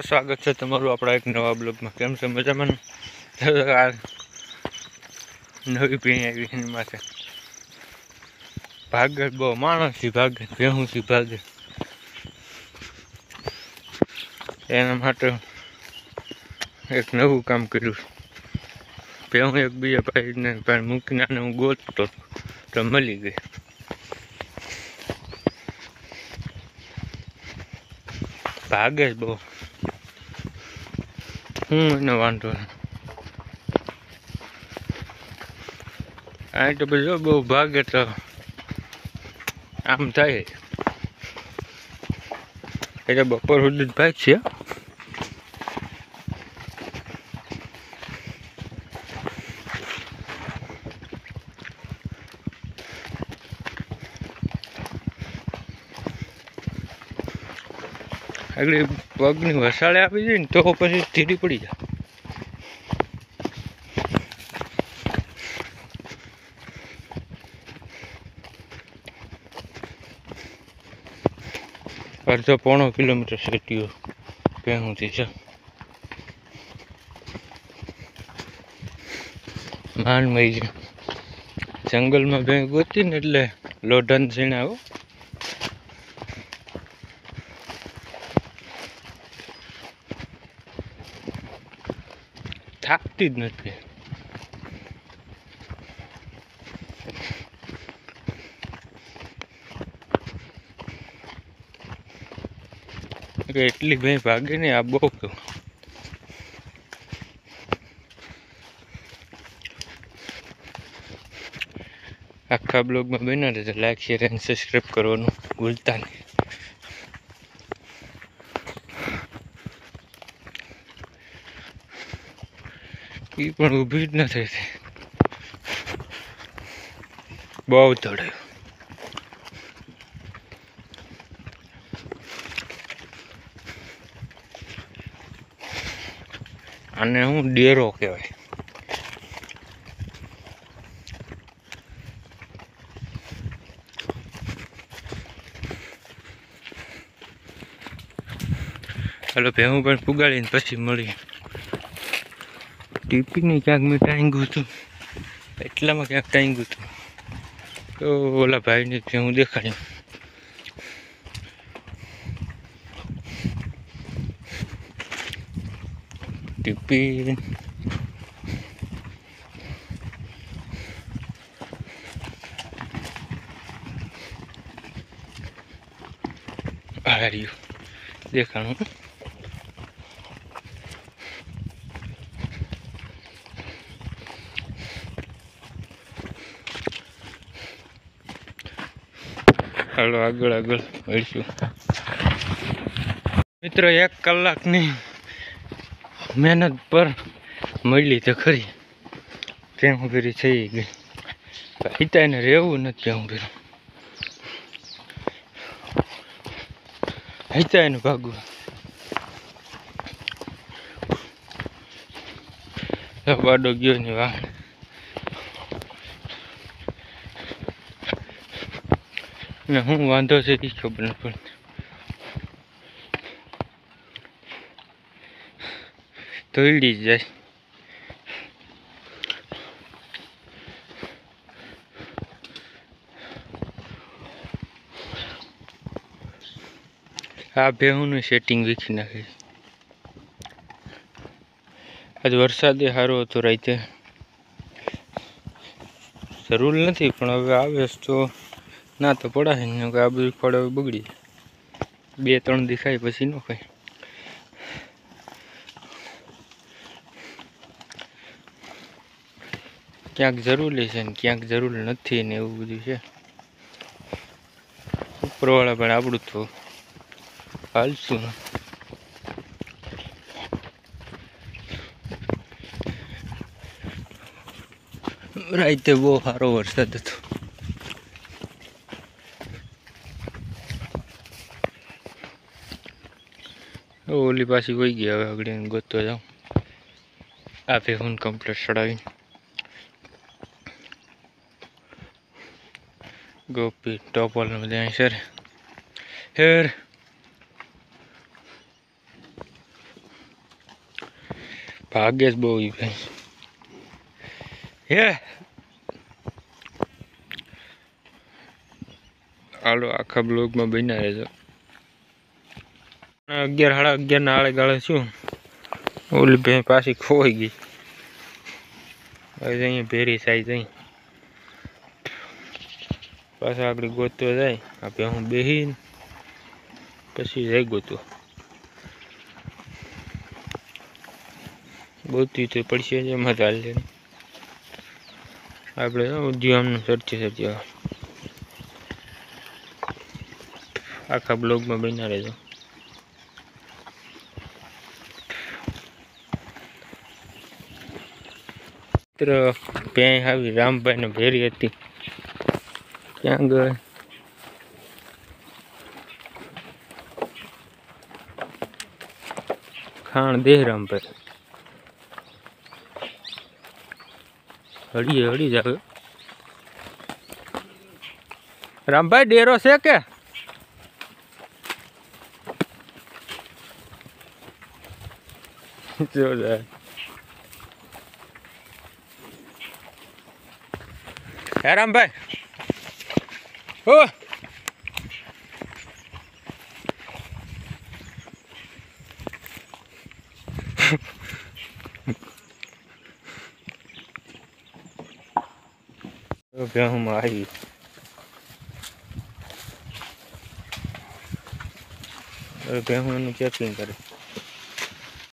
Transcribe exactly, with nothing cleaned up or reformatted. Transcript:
स्वागत है तमारू अपना एक नवा ब्लॉग में। केम से मजा में नवी पीणी आई माथे भागे बहु माणस थी भागे भेहूं थी भागे एना माटे एक नवू काम कर्यु। भेहूं एक बीजा भाई ने भाई मूकीने हूँ गोततो तो मळी गई। भागे बहु हूँ एने वांधो आ तो बजो बहु भागे तो आम थाय એટલે બપોર સુધી જ ભાગ છે। આગળ પગની વસાળે આપી દઈએ ને તો પછી ધીરી પડી જાય। अर्धो पौणो किलोमीटर सेटियो भेहूं थी છે मान मई गई। जंगल में भें गोती ने એટલે લોઢન સીણે આવો થાકતી જ નથી। એટલી ભેં ભાગે ને આ બહુ आखा ब्लॉग में बना रहे तो लाइक शेयर एंड सब्सक्राइब करवानू भूलता नहीं। ई पण ऊभी ज न थई थी बहुत दौड़े आने हूँ डेरो कहवाय। हेलो भेहूं पण पुगाड़ी पछी मळी टीपी ने क्या में टांग्यू तू एटला में क्या टांग्यू तू तो ओला भाई ने भेहूं देखाड्यू। टीपी आ रही देखाणु हेलो आगळ आगळ वळीशु मित्र एक कलाक नी मेहनत पर मळी तो खरी भेहूं भीरी थई गई। हिता ने रेवू नथी भेहूं भीरू हिता ने भागू वाडो गयो ने वाह ने हूँ वांधो से खबर न पड़ती। तोड़ी जाए आ भेहूं सेटिंग वीखी नाखी। आज वरसाद सारो हतो राते जरूर नहीं पण हवे आवे तो ना तो पड़ा है आ बधुं फळ बगड़ी बे त्रण दिखाय पछी न खाय। क्यांक जरूरी है क्यांक जरूर नहीं ने एवुं बधुं छे। उपरवाळा पण आपणुं तो हालशुं राते बहु सारो वरसाद हतो। ओली पासी वही गई हवे आगळ गोतवा जाऊं आ भेहूं कम्प्लीट चढ़ावी गोपी टॉपल ने बधाय सर हेर भागे ज बहु भाई हे हालो आखा ब्लॉग में बना रहे अगियार साढ़ा अगियार ना आले गाले शू ओली भैंस पाછી खोई गई अँ भेरी साइज अँ पाछा आगे गोतवा जाए आ भैंस बेही पछी जाए गोतवा गोतवी तो पड़शे एम ज हाल आपड़े उद्योम सरचे सरचे आखा ब्लॉग में बना रहे भैंस आई रामभाई ने भेरी थी क्या गए खाण दे रामभाई हड़ी हड़ी जावे रामभाई डेरो से के जो जाए है रामभाई ओ भैंस आई भैंस चेकिंग करे।